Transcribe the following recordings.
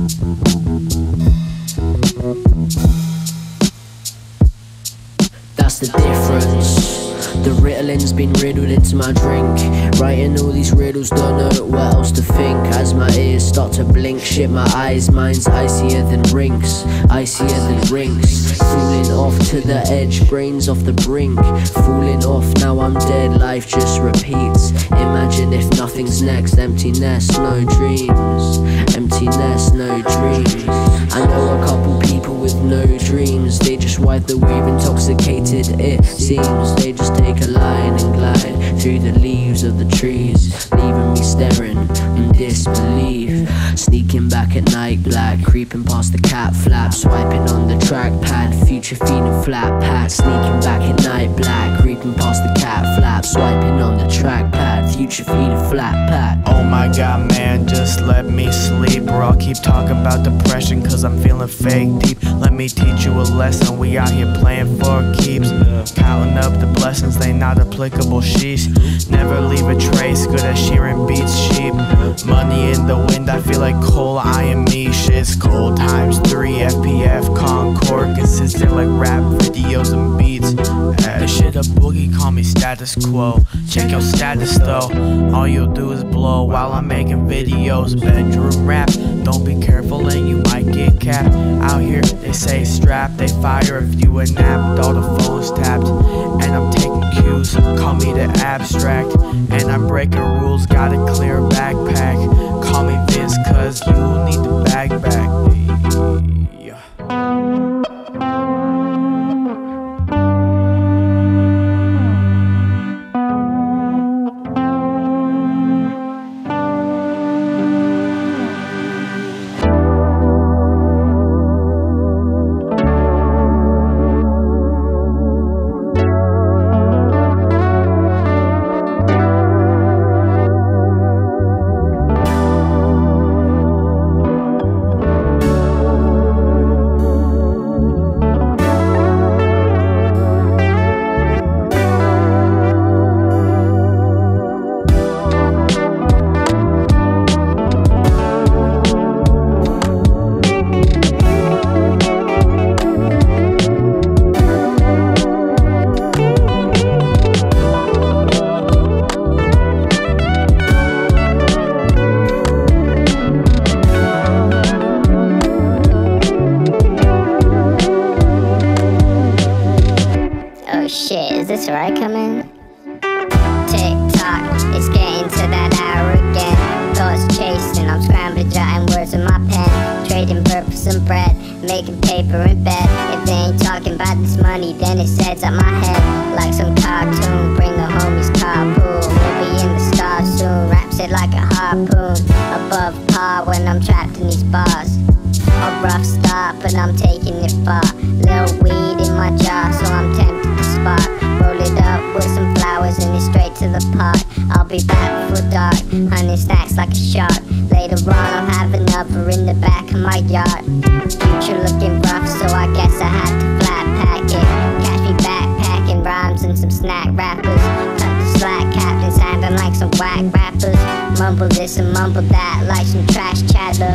That's the difference. The Ritalin's been riddled into my drink. Writing all these riddles, don't know what else to think. As my ears start to blink, shit my eyes, mine's icier than rinks, icier than rinks. Falling off to the edge, brains off the brink. Falling off, now I'm dead, life just repeats. Imagine if nothing's next, emptiness, no dreams. Emptiness, no dreams. I know a couple people with no dreams. They just wipe the weave, intoxicated it seems. They just take a line and glide through the leaves of the trees, leaving me staring in disbelief. Sneaking back at night black, creeping past the cat flap, swiping on the trackpad, future feeding flat pat. Sneaking back at night black, creeping past the cat flap, swiping on the trackpad, future feeding flat pat. Oh my god man, just let me sleep, or I'll keep talking about depression cause I'm feeling fake deep. Let me teach you a lesson, we out here playing for keeps. Counting up the blessings, they not applicable, sheesh. Never leave a trace, good at shearing beats sheep. Money in the wind, I feel like coal, I am me. Shit's cold times 3, FPF, Concord. Consistent like rap videos and beats. This shit a boogie, call me status quo. Check your status though, all you'll do is blow while I'm making videos. Bedroom rap, don't be careful and you might get capped. Out here they say strap, they fire if you a napped. All the phones tapped, and I'm taking cues, call me the abstract. And I'm breaking rules, got a clear backpack. Call me Vince cause you need the bag back. Yeah. Shit, is this where I come in? Tick tock, it's getting to that hour again. Thoughts chasing, I'm scrambling, jotting words with my pen. Trading bird for some bread, making paper in bed. If they ain't talking about this money, then it sets up my head. Like some cartoon, bring the homies carpool. We'll be in the stars soon, wraps it like a harpoon. Above par when I'm trapped in these bars. A rough start, but I'm taking it far. Little weed in my jar, so I'm tempted to spark. Roll it up with some flowers and it's straight to the pot. I'll be back before dark, hunting snacks like a shark. Later on I'll have another in the back of my yard. Future looking rough, so I guess I had to flat pack it. Catch me backpacking rhymes and some snack rappers. Cut the slack, captain sounding like some whack rappers. Mumble this and mumble that like some trash chatter.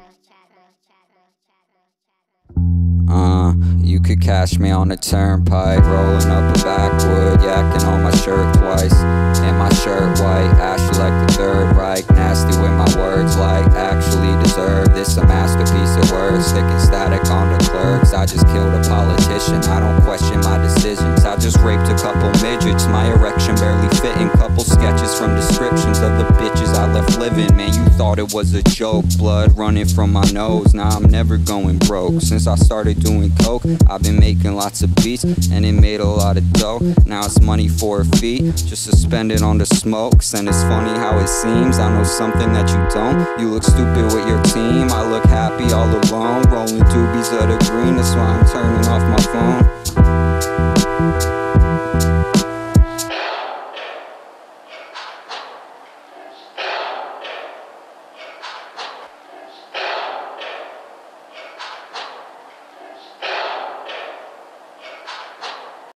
You could catch me on the turnpike, rolling up a backwood, yakking on my shirt twice. And my shirt white, ashy like the Third Reich. Nasty with my words like actually deserve. This a masterpiece of words, sticking static on the clerks. I just killed a politician, I don't question my decisions. I just raped a couple midgets, my erection barely fitting. Couple sketches from descriptions of the bitches I left living. Man, you thought it was a joke, blood running from my nose. Now I'm never going broke. Since I started doing coke, I've been making lots of beats, and it made a lot of dough. Now it's money for a fee, just suspended on the smokes. And it's funny how it seems, I know something that you don't. You look stupid with your team, I look happy all alone. Rolling doobies of the green, that's why I'm turning off my phone.